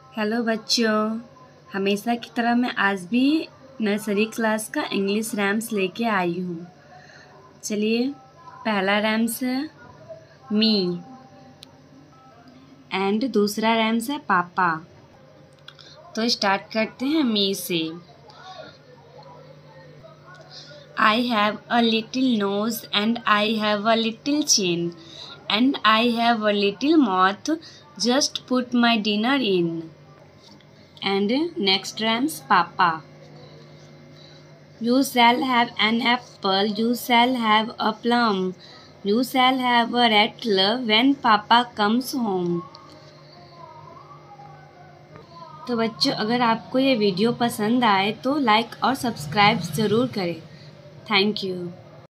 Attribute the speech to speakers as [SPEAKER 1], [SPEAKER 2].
[SPEAKER 1] Hello बच्चों, हमेशा की तरह मैं आज भी नर्सरी क्लास का इंग्लिश रैम्स लेके आई हूँ। चलिए, पहला रैम्स है मी एंड दूसरा रैम्स है पापा। तो स्टार्ट करते हैं मी से। I have a little nose and I have a little chin and I have a little mouth, just put my dinner in. And next rhymes Papa. You shall have an apple, you shall have a plum, you shall have a rattle when Papa comes home. तो बच्चों, अगर आपको ये video पसंद आए तो like और subscribe ज़रूर करें। Thank you.